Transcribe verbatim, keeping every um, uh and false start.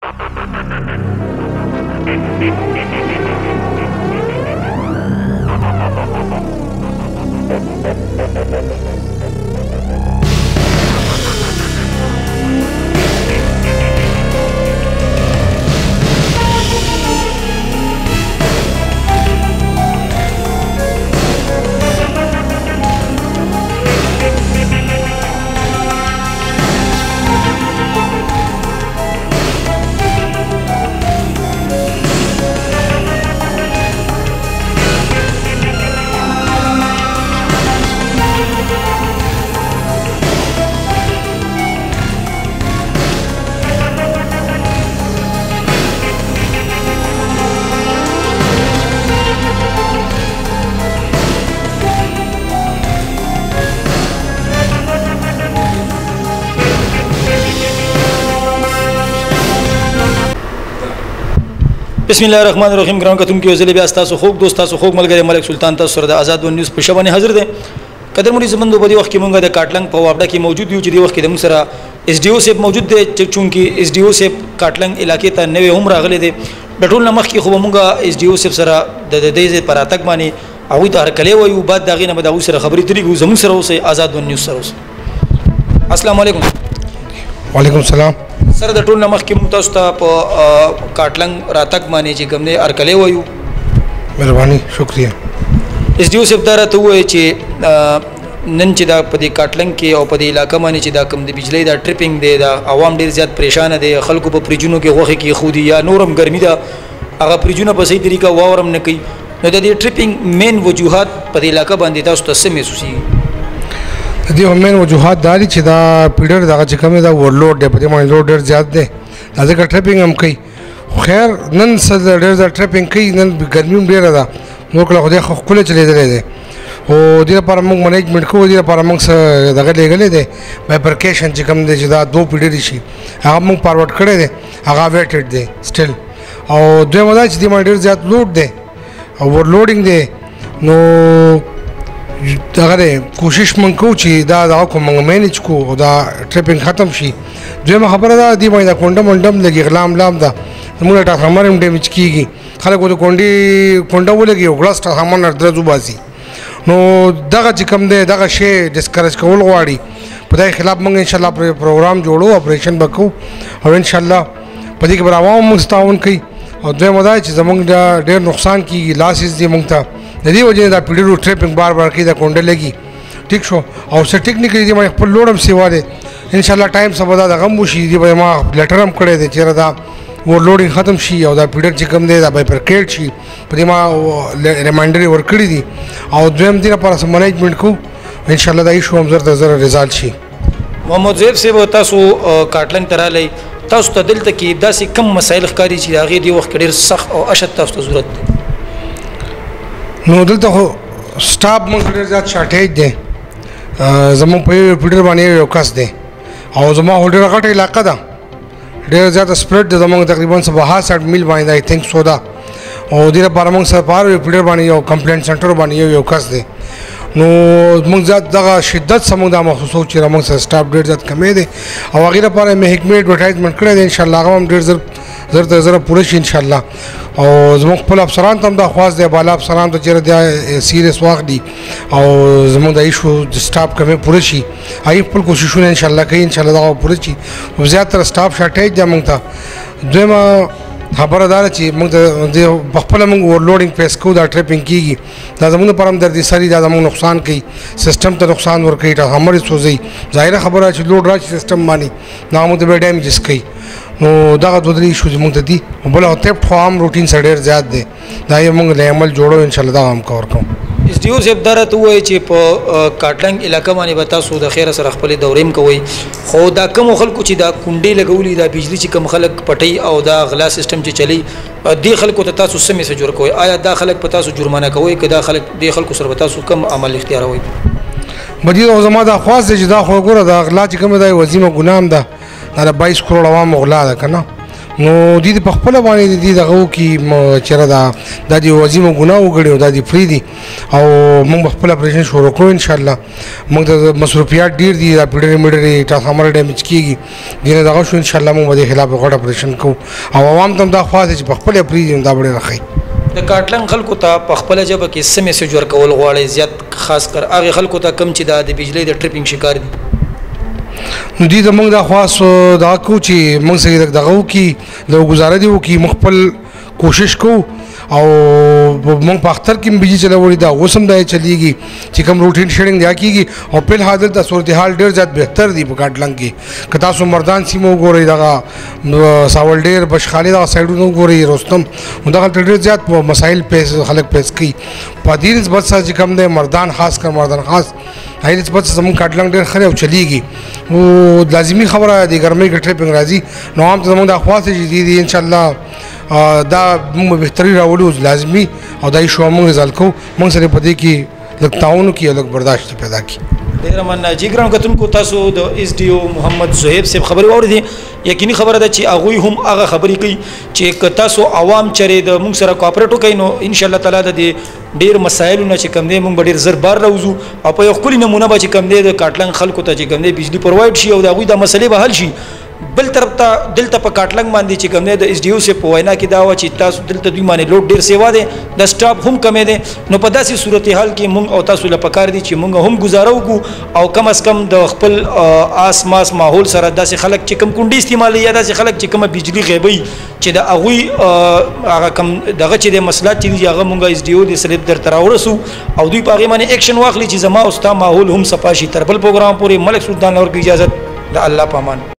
بسم الله الرحمن الرحیم ګران کتونکو یو ځل بیا تاسو خوږ دوست تاسو خوږ ملګری ملک سلطان تاسو سره د آزاد ون نیوز په شبانه حاضر دی قدر مونږ زموږ په دې وخت کې مونږ د کاټلنګ په وابډه کې موجود یو چې د وخت کې د موږ سره اس ډي او سیب موجود دی چونکې اس ډي او سیب کاټلنګ علاقې ته نوې هم راغلي دی د ټول نمخ کې خو مونږ اس ډي او سیب سره د دې پر اتک باندې او د هر کلی وایو بعد دغه نه به د سره خبرې ترې زموږ سره اوسه آزاد ون نیوز سره اوسه السلام علیکم وعلیکم السلام سره د ټول نمخ کې مونږ تاسو ته په کاټلنګ راتک باندې چې کوم نه هر کلی وایو مهرباني شکریہ اس ډي او سیب دره ته وایي چې نن چې دا په دې کاټلنګ کې او په دې علاقې باندې چې دا کم د بجلی دا ټریپینګ دی دا عوام ډیر زیات پریشان دي خلکو په پریجونو کې غوخه کې خودي یا نورم ګرمي دا هغه پریجونه په صحیح طریقه واورم نه کوي نو د دې ټریپینګ مین وجوهات په دې علاقې باندې تاسو ته څه محسوسي دي مین وجوهات دالي چې دا پیډر دا چې کوم دا ورلوډ دی په دې باندې لوډ ډیر زیات دی دا ځکه ټریپینګ هم کوي خیر نن څه ډیر دا ټریپینګ کوي نن ګرمي ډیره ده نو کله خو دې خو کله چلے دی او دې لپاره موږ منیجمنت کوو دې لپاره موږ دغه لګلې دی بایپرکیشن چې کوم دی چې دا دوه پیډر شي هغه موږ فارورډ کړی دی هغه ویټډ دی سټیل او دوی مدا چې دې باندې ډیر زیات لوډ دی او ورلوډینګ دی نو دغه کوشش مونږ کوو چې دا دا کوم مینیج کو او دا ټریپینګ ختم شي دویمه خبره ده دی باندې کونډم منډم لګي غلام لام ده موږ ټرانسفارمر هم ډیمیج کیږي خلک د کونډي کونډه ولګي او ګلاس ټرانسفارمر درځو باسي نو دغه چې کوم دی دغه شی ډیسکریج کول غواړي په دې خلاف موږ ان شاء الله پروګرام جوړو اپریشن وکړو او ان شاء الله په دې کې به عوام مستعاون کوي او دویمه دا چې زمونږ ډېر نقصان کیږي لاسز دي موږ ته د دې وجه دا پیډرو ټریپینګ بار بار کې دا کونډه لګي ټیک شو او څه ټیکنیکلی دې ما خپل لوډم سیواله ان شاء الله ټایم سبا دا غم وشي دې به ما لیټر هم کړی دی چې دا ورلوډینګ ختم شي او دا پیډر چې کوم دی دا بایپرکیټ شي په دې ما ریمایندر ورکړی دي او دویم دې لپاره سم منیجمنت کو ان شاء الله دا ایشو هم زر د زر ریزالټ شي محمد زیب صاحب تاسو کاټلنګ ترالی تاسو ته دلته کې داسې کم مسایل ښکاري چې هغه دی وخت ډیر سخت او اشد تاسو ته ضرورت دی نو دلته خو سټاپ موږ ډیر زیات شارټیج دی زموږ په پیډر باندې یو کس دی او زما هولډر غټه علاقه ده ډیر زیات سپریډ دی زموږ تقریبا سبعه ساठ میل باندې آی تھنک سو ده او دې لپاره موږ سره پاره پیډر باندې یو کمپلینټ سنټر باندې یو کس دی نو موږ زیات دغه شدت سمو دا محسوس چې موږ سره سټاپ ډیر زیات کمې دی او هغه لپاره مې حکمت ایڈورټایزمنت کړی دی ان شاء الله هغه هم ډیر زر زر ته زر پوره شي ان شاء الله او زموږ خپل افسران ته هم دا خواست دی بالا افسران ته چیرې دا سیریس واخلي او زموږ د ایشو د سټاپ کمې پوره شي هغه خپل کوششونه ان شاء الله کوي ان شاء الله دا پوره شي او زیاتره سټاپ شارټیج دی موږ ته دویمه خبره ده چې موږ د خپل موږ ورلوډینګ فیس کوو دا ټریپینګ کیږي دا زموږ لپاره هم دردي سری دا زموږ نقصان کوي سیستم ته نقصان ورکوي ټرانسفارمر سوځي ظاهره خبره چې لوډ راشي سیستم باندې دا موږ ته ډیمیجز کوي نو دغه دوه درې ایشوز موږ ته دي بل او ټیپ خو هم روټین سره ډېر زیات دی دا یې موږ له عمل جوړو ان شاء الله دا هم کور کوم اس ډي او صاحب دره ته وایي چې په کاټلنګ علاقه باندې به تاسو د خیره سره خپل دورې هم کوئ خو دا کوم خلکو چې دا کونډې لګولي دا بجلی چې کوم خلک پټي او دا غلا سیستم چې چلی دې خلکو ته تاسو څه میسج ورکوئ آیا دا خلک په تاسو جرمانه کوئ که دا خلک دې خلکو سره به تاسو کوم عمل اختیاروئ بدی او زما دا خواست دی چې دا خو ګوره دا غلا چې کوم دی وظیفه ګناه هم ده دا بایس کروڑ عوام غلا ده کنه نو دې په خپل باندې دې دغه کې چیرې دا د دې وظیفه ګناه وګړي او د دې فریدي او موږ خپل اپریشن شروع کوو ان شاء الله. موږ د مصروفیات ډیر دي د پیډر میډر ټرانسفارمر ډیمیج کیږي دې دغه شو ان شاء الله موږ د خلاف غوډ اپریشن کوو او عوام ته دا خواږه چې خپل فریدي دا ډیر راخي. د کاټلنګ خلکو ته په خپل جبه کې سم میسج ورکول غواړي زیات خاص کر هغه خلکو ته کم چې د بجلی د ټریپینګ شکار دي. نو دې زموږ د خواص دا کو چې موږ سره دغه کې د گزاره دی وکي مخبل کوشش کو او موږ په اختر کې بيجي چلوړي دا اوسم دا چلیږي چې کوم روټین شیډینګ دی کیږي او په حاضر د صورتحال ډیر زیات بهتر دی په کاټلنګ کې کتا سو مردان سیمو ګوري دا ساول ډیر بشخالي دا سایډونو ګوري رستم دا ډیر زیات مسائل په خلک پیس کوي په دې نسبت سره چې کوم دی مردان خاص کر مردان خاص هاي نسبت زمون کاټلنګ ډیر خره او چلیږي او لازمي خبره دی ګرمۍ کې ټریپینګ راځي نو هم زمون د خواص دي دي ان شاء الله دا موږ بهتري راولو لازمي او دای شو موږ ځل کو موږ سره پدې کې لږ تعاون کې لږ برداشت پیدا کی. ډیر مننه جی ګرام کتونکو تاسو د اس ډي او محمد زهیب صاحب خبري واوریدي. یقیني خبره ده چې هغه هم هغه خبري کوي چې تاسو عوام چره د موږ سره کوآپریټ وکړي نو ان شاء الله تعالی د ډیر مسایلونه چې کم دي موږ ډیر زر بار راوځو او په یو خپل نمونه به چې کم دي د کاټلنګ خلکو ته چې کم دي بجلی پرووايډ شي او دا غوي د مسلې به حل شي. بل طرف ته دلته په کاټلنګ باندې چې کوم نه د اس ډي او سه په وینا کې دا و چې تاسو دلته دوی باندې لوډ ډیر سیوا دي د سټاپ هم کمې دي نو په داسې صورتحال کې مونږ او تاسو لپاره پکار دي چې مونږ هم گزاره وکړو او کم از کم د خپل آس ماس ماحول سره داسې خلک چې کم کونډي استعمالي یا داسې خلک چې کومه بجلی غیبي چې د اغوي هغه کم دغه چې د مسلات چې هغه مونږ اس ډي او د سلیپ در تر ورسو او دوی په هغه باندې اکشن واخلي چې زما او ستا ماحول هم صفاشي تر بل پروګرام پورې ملک سلطان اور کی اجازه د الله پامان.